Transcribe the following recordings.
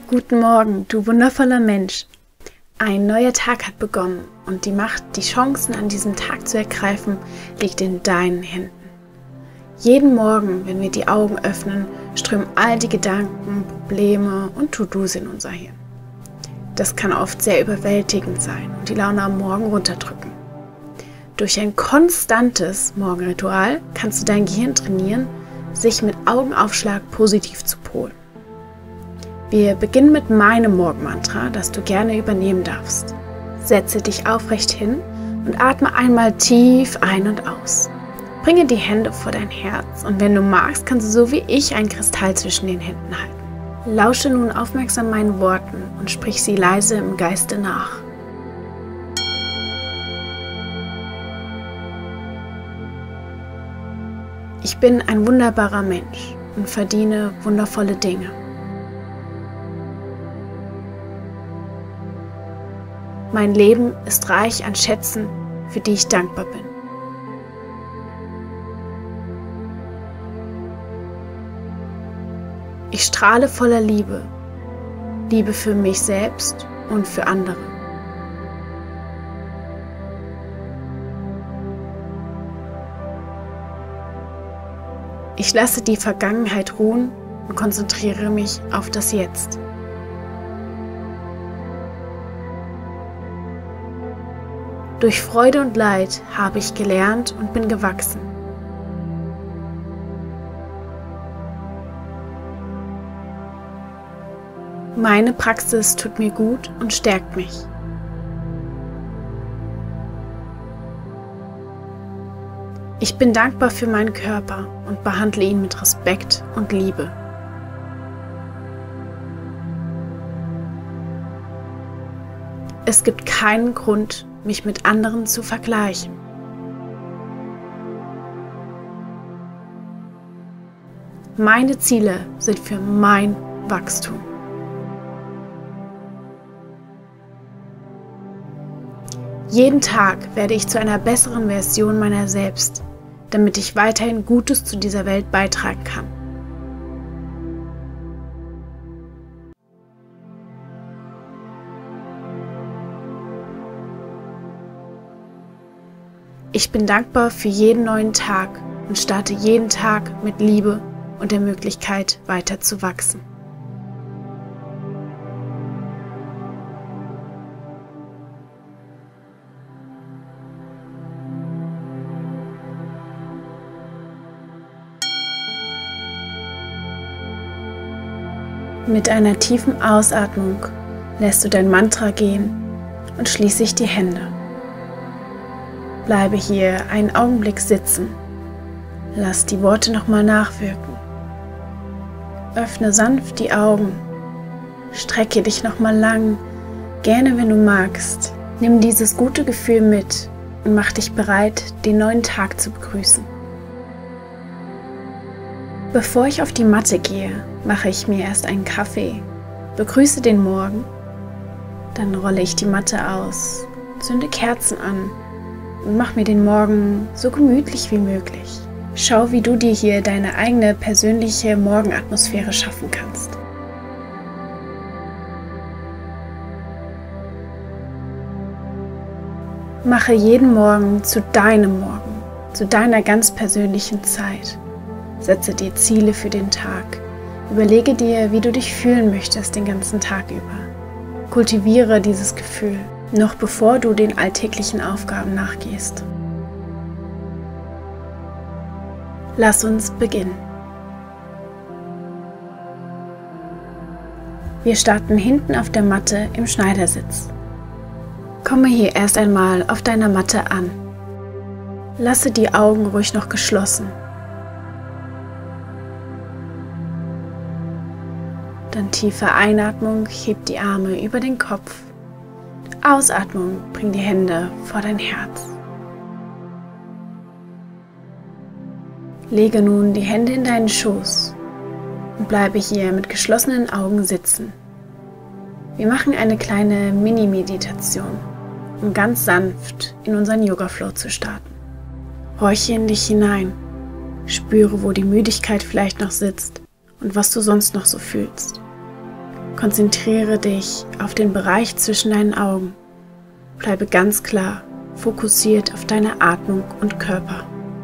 Guten Morgen, du wundervoller Mensch. Ein neuer Tag hat begonnen und die Macht, die Chancen an diesem Tag zu ergreifen, liegt in deinen Händen. Jeden Morgen, wenn wir die Augen öffnen, strömen all die Gedanken, Probleme und To-Dos in unser Hirn. Das kann oft sehr überwältigend sein und die Laune am Morgen runterdrücken. Durch ein konstantes Morgenritual kannst du dein Gehirn trainieren, sich mit Augenaufschlag positiv zu polen. Wir beginnen mit meinem Morgenmantra, das du gerne übernehmen darfst. Setze dich aufrecht hin und atme einmal tief ein und aus. Bringe die Hände vor dein Herz und wenn du magst, kannst du so wie ich einen Kristall zwischen den Händen halten. Lausche nun aufmerksam meinen Worten und sprich sie leise im Geiste nach. Ich bin ein wunderbarer Mensch und verdiene wundervolle Dinge. Mein Leben ist reich an Schätzen, für die ich dankbar bin. Ich strahle voller Liebe, Liebe für mich selbst und für andere. Ich lasse die Vergangenheit ruhen und konzentriere mich auf das Jetzt. Durch Freude und Leid habe ich gelernt und bin gewachsen. Meine Praxis tut mir gut und stärkt mich. Ich bin dankbar für meinen Körper und behandle ihn mit Respekt und Liebe. Es gibt keinen Grund, mich mit anderen zu vergleichen. Meine Ziele sind für mein Wachstum. Jeden Tag werde ich zu einer besseren Version meiner selbst, damit ich weiterhin Gutes zu dieser Welt beitragen kann. Ich bin dankbar für jeden neuen Tag und starte jeden Tag mit Liebe und der Möglichkeit, weiter zu wachsen. Mit einer tiefen Ausatmung lässt du dein Mantra gehen und schließ die Hände. Bleibe hier einen Augenblick sitzen. Lass die Worte nochmal nachwirken. Öffne sanft die Augen. Strecke dich nochmal lang, gerne wenn du magst. Nimm dieses gute Gefühl mit und mach dich bereit, den neuen Tag zu begrüßen. Bevor ich auf die Matte gehe, mache ich mir erst einen Kaffee, begrüße den Morgen, dann rolle ich die Matte aus, zünde Kerzen an und mach mir den Morgen so gemütlich wie möglich. Schau, wie du dir hier deine eigene persönliche Morgenatmosphäre schaffen kannst. Mache jeden Morgen zu deinem Morgen, zu deiner ganz persönlichen Zeit. Setze dir Ziele für den Tag. Überlege dir, wie du dich fühlen möchtest den ganzen Tag über. Kultiviere dieses Gefühl, noch bevor du den alltäglichen Aufgaben nachgehst. Lass uns beginnen. Wir starten hinten auf der Matte im Schneidersitz. Komme hier erst einmal auf deiner Matte an. Lasse die Augen ruhig noch geschlossen. Dann tiefe Einatmung, heb die Arme über den Kopf. Ausatmung, bring die Hände vor dein Herz. Lege nun die Hände in deinen Schoß und bleibe hier mit geschlossenen Augen sitzen. Wir machen eine kleine Mini-Meditation, um ganz sanft in unseren Yoga-Flow zu starten. Horche in dich hinein, spüre, wo die Müdigkeit vielleicht noch sitzt und was du sonst noch so fühlst. Konzentriere dich auf den Bereich zwischen deinen Augen. Bleibe ganz klar fokussiert auf deine Atmung und Körper.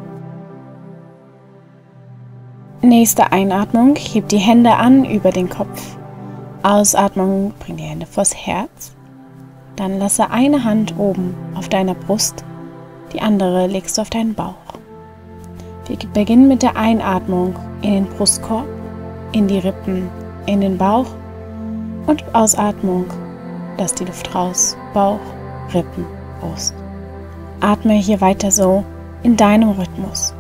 Nächste Einatmung, heb die Hände an über den Kopf. Ausatmung, bring die Hände vors Herz. Dann lasse eine Hand oben auf deiner Brust, die andere legst du auf deinen Bauch. Wir beginnen mit der Einatmung in den Brustkorb, in die Rippen, in den Bauch und Ausatmung, lass die Luft raus, Bauch, Rippen, Brust. Atme hier weiter so in deinem Rhythmus.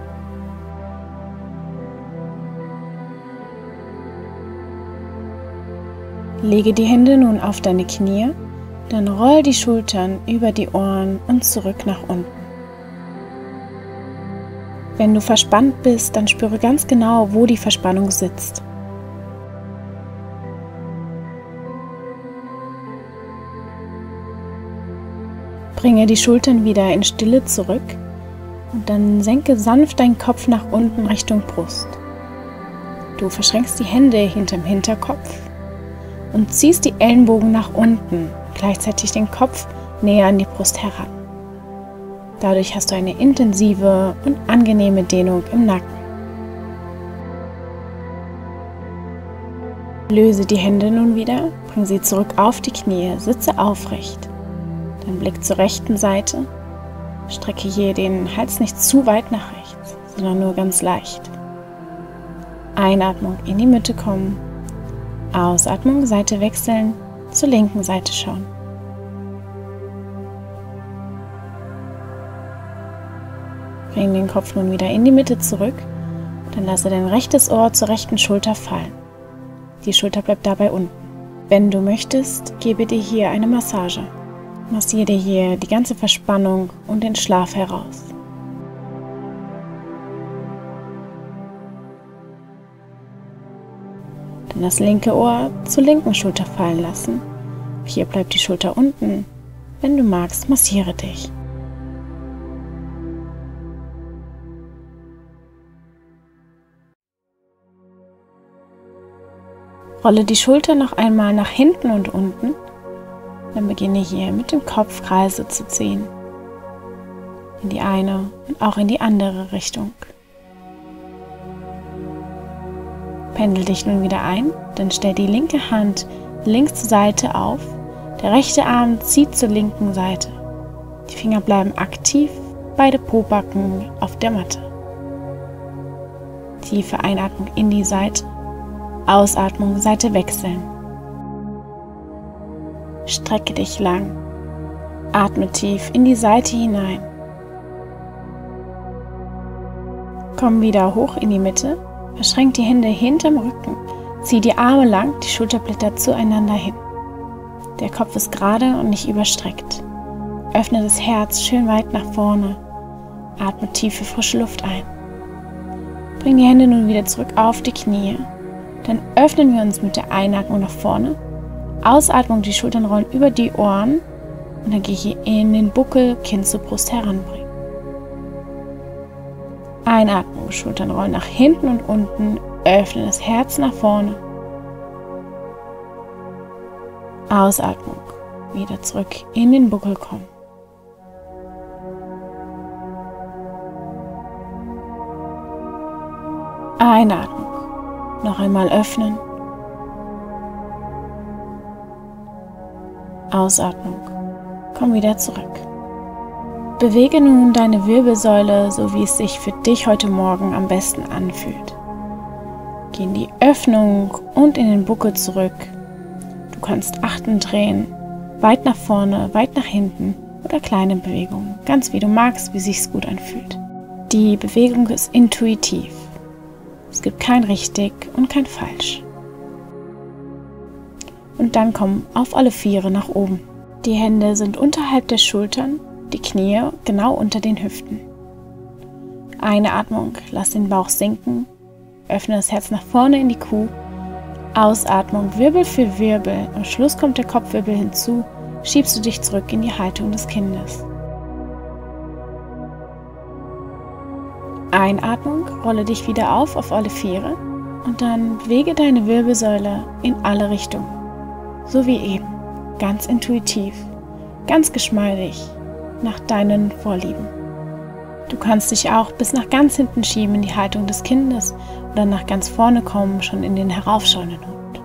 Lege die Hände nun auf deine Knie, dann roll die Schultern über die Ohren und zurück nach unten. Wenn du verspannt bist, dann spüre ganz genau, wo die Verspannung sitzt. Bringe die Schultern wieder in Stille zurück und dann senke sanft deinen Kopf nach unten Richtung Brust. Du verschränkst die Hände hinterm Hinterkopf und ziehst die Ellenbogen nach unten, gleichzeitig den Kopf näher an die Brust heran. Dadurch hast du eine intensive und angenehme Dehnung im Nacken. Löse die Hände nun wieder, bring sie zurück auf die Knie, sitze aufrecht. Dann Blick zur rechten Seite, strecke hier den Hals nicht zu weit nach rechts, sondern nur ganz leicht. Einatmung in die Mitte kommen. Ausatmung, Seite wechseln, zur linken Seite schauen. Bring den Kopf nun wieder in die Mitte zurück, dann lasse dein rechtes Ohr zur rechten Schulter fallen. Die Schulter bleibt dabei unten. Wenn du möchtest, gebe dir hier eine Massage. Massiere dir hier die ganze Verspannung und den Schlaf heraus. Dann das linke Ohr zur linken Schulter fallen lassen. Hier bleibt die Schulter unten. Wenn du magst, massiere dich. Rolle die Schulter noch einmal nach hinten und unten. Dann beginne hier mit dem Kopf Kreise zu ziehen. In die eine und auch in die andere Richtung. Pendel dich nun wieder ein, dann stell die linke Hand links zur Seite auf. Der rechte Arm zieht zur linken Seite. Die Finger bleiben aktiv, beide Pobacken auf der Matte. Tiefe Einatmung in die Seite, Ausatmung, Seite wechseln. Strecke dich lang, atme tief in die Seite hinein. Komm wieder hoch in die Mitte, verschränk die Hände hinterm Rücken, zieh die Arme lang, die Schulterblätter zueinander hin. Der Kopf ist gerade und nicht überstreckt. Öffne das Herz schön weit nach vorne, atme tiefe frische Luft ein. Bring die Hände nun wieder zurück auf die Knie, dann öffnen wir uns mit der Einatmung nach vorne. Ausatmung, die Schultern rollen über die Ohren und dann gehe ich hier in den Buckel, Kinn zur Brust heranbringen. Einatmung, Schultern rollen nach hinten und unten, öffne das Herz nach vorne. Ausatmung, wieder zurück in den Buckel kommen. Einatmung, noch einmal öffnen. Ausatmung, komm wieder zurück. Bewege nun deine Wirbelsäule, so wie es sich für dich heute Morgen am besten anfühlt. Geh in die Öffnung und in den Buckel zurück. Du kannst Achten drehen, weit nach vorne, weit nach hinten oder kleine Bewegungen, ganz wie du magst, wie sich's gut anfühlt. Die Bewegung ist intuitiv. Es gibt kein richtig und kein falsch. Und dann komm auf alle Viere nach oben. Die Hände sind unterhalb der Schultern, die Knie genau unter den Hüften. Eine Atmung, lass den Bauch sinken, öffne das Herz nach vorne in die Kuh. Ausatmung, Wirbel für Wirbel, am Schluss kommt der Kopfwirbel hinzu, schiebst du dich zurück in die Haltung des Kindes. Einatmung, rolle dich wieder auf alle Viere, Und dann bewege deine Wirbelsäule in alle Richtungen. So wie eben. Ganz intuitiv, ganz geschmeidig, nach deinen Vorlieben. Du kannst dich auch bis nach ganz hinten schieben in die Haltung des Kindes oder nach ganz vorne kommen, schon in den heraufschauenden Hund.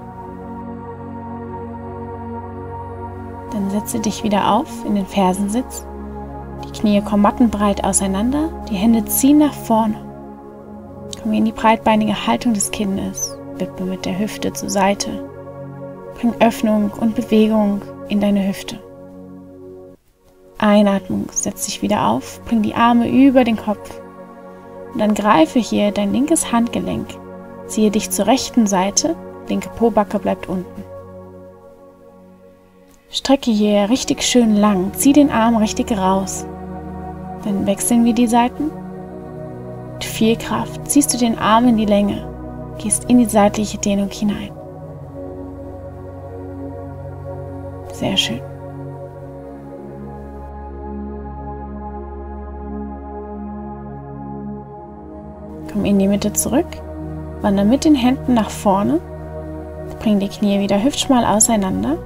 Dann setze dich wieder auf in den Fersensitz. Die Knie kommen mattenbreit auseinander, die Hände ziehen nach vorne. Komm in die breitbeinige Haltung des Kindes, wippe mit der Hüfte zur Seite. Bring Öffnung und Bewegung in deine Hüfte. Einatmung, setz dich wieder auf, bring die Arme über den Kopf. Und dann greife hier dein linkes Handgelenk. Ziehe dich zur rechten Seite, linke Pobacke bleibt unten. Strecke hier richtig schön lang, zieh den Arm richtig raus. Dann wechseln wir die Seiten. Mit viel Kraft ziehst du den Arm in die Länge, gehst in die seitliche Dehnung hinein. Sehr schön. Komm in die Mitte zurück, wandere mit den Händen nach vorne, bring die Knie wieder hüftschmal auseinander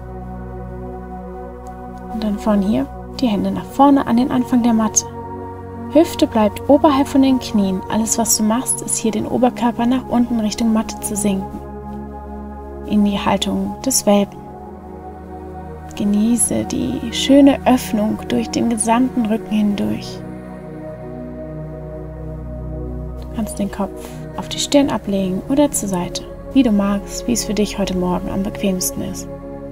und dann von hier die Hände nach vorne an den Anfang der Matte. Hüfte bleibt oberhalb von den Knien. Alles, was du machst, ist hier den Oberkörper nach unten Richtung Matte zu sinken. In die Haltung des Welpen. Genieße die schöne Öffnung durch den gesamten Rücken hindurch. Du kannst den Kopf auf die Stirn ablegen oder zur Seite, wie du magst, wie es für dich heute Morgen am bequemsten ist.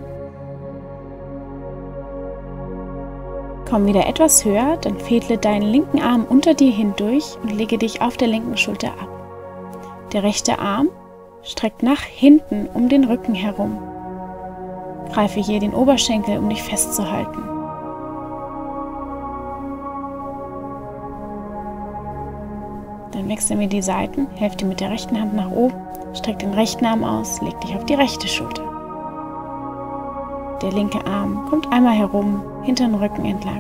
Komm wieder etwas höher, dann fädle deinen linken Arm unter dir hindurch und lege dich auf der linken Schulter ab. Der rechte Arm streckt nach hinten um den Rücken herum. Greife hier den Oberschenkel, um dich festzuhalten. Dann wechseln wir die Seiten, Hälfte mit der rechten Hand nach oben, streck den rechten Arm aus, leg dich auf die rechte Schulter. Der linke Arm kommt einmal herum, hinter den Rücken entlang.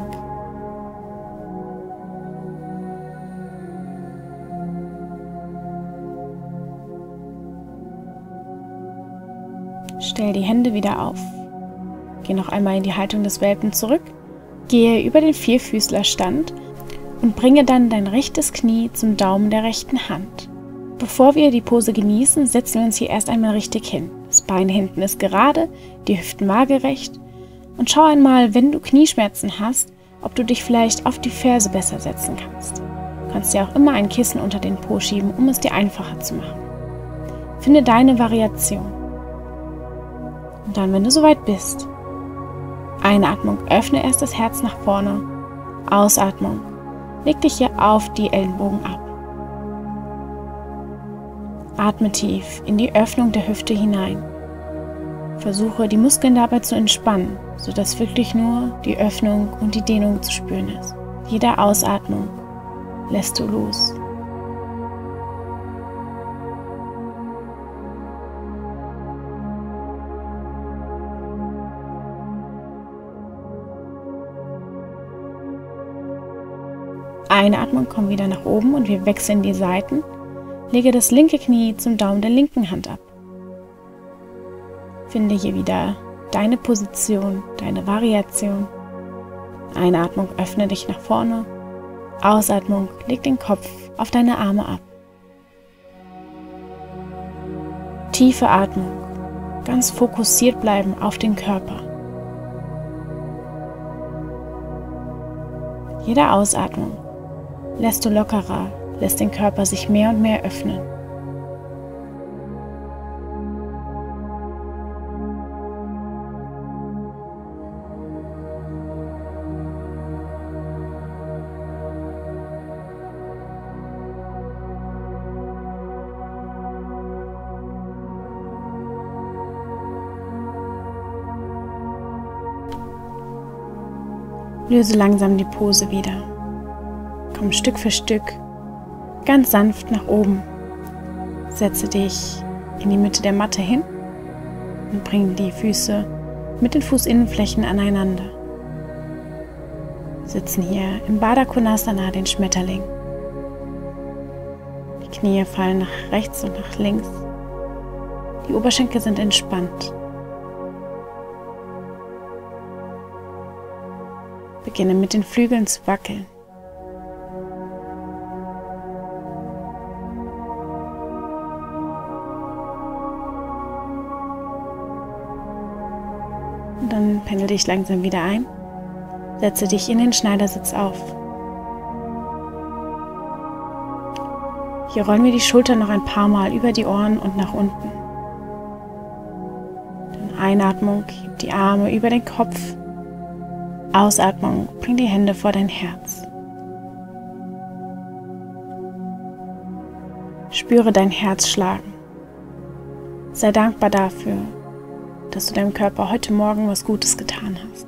Stell die Hände wieder auf. Geh noch einmal in die Haltung des Welpen zurück, gehe über den Vierfüßlerstand und bringe dann dein rechtes Knie zum Daumen der rechten Hand. Bevor wir die Pose genießen, setzen wir uns hier erst einmal richtig hin. Das Bein hinten ist gerade, die Hüften waagerecht und schau einmal, wenn du Knieschmerzen hast, ob du dich vielleicht auf die Ferse besser setzen kannst. Du kannst dir auch immer ein Kissen unter den Po schieben, um es dir einfacher zu machen. Finde deine Variation. Und dann, wenn du soweit bist, Einatmung, öffne erst das Herz nach vorne. Ausatmung, leg dich hier auf die Ellenbogen ab. Atme tief in die Öffnung der Hüfte hinein. Versuche, die Muskeln dabei zu entspannen, sodass wirklich nur die Öffnung und die Dehnung zu spüren ist. Jede Ausatmung lässt du los. Einatmung, komm wieder nach oben und wir wechseln die Seiten. Lege das linke Knie zum Daumen der linken Hand ab. Finde hier wieder deine Position, deine Variation. Einatmung, öffne dich nach vorne. Ausatmung, leg den Kopf auf deine Arme ab. Tiefe Atmung, ganz fokussiert bleiben auf den Körper. Jede Ausatmung lässt du lockerer, lässt den Körper sich mehr und mehr öffnen. Löse langsam die Pose wieder. Komm Stück für Stück ganz sanft nach oben. Setze dich in die Mitte der Matte hin und bring die Füße mit den Fußinnenflächen aneinander. Sitzen hier im Baddha Konasana, den Schmetterling. Die Knie fallen nach rechts und nach links. Die Oberschenkel sind entspannt. Beginne mit den Flügeln zu wackeln. Und dann pendel dich langsam wieder ein. Setze dich in den Schneidersitz auf. Hier rollen wir die Schultern noch ein paar Mal über die Ohren und nach unten. Dann Einatmung, heb die Arme über den Kopf. Ausatmung, bring die Hände vor dein Herz. Spüre dein Herz schlagen. Sei dankbar dafür, dass du deinem Körper heute Morgen was Gutes getan hast.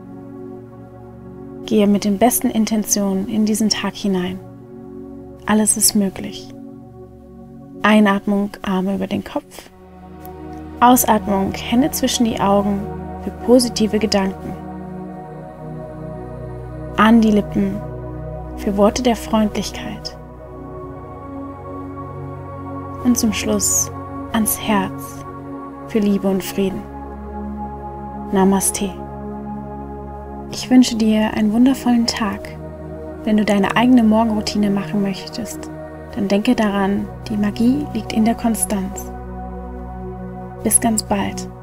Gehe mit den besten Intentionen in diesen Tag hinein. Alles ist möglich. Einatmung, Arme über den Kopf. Ausatmung, Hände zwischen die Augen für positive Gedanken. An die Lippen für Worte der Freundlichkeit. Und zum Schluss ans Herz für Liebe und Frieden. Namaste. Ich wünsche dir einen wundervollen Tag. Wenn du deine eigene Morgenroutine machen möchtest, dann denke daran, die Magie liegt in der Konstanz. Bis ganz bald.